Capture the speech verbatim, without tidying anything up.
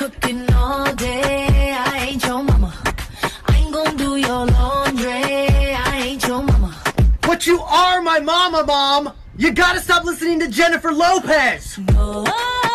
cooking all day. I ain't your mama. I ain't gonna do your laundry. I ain't your mama. But you are my mama, Mom. You gotta stop listening to Jennifer Lopez. No.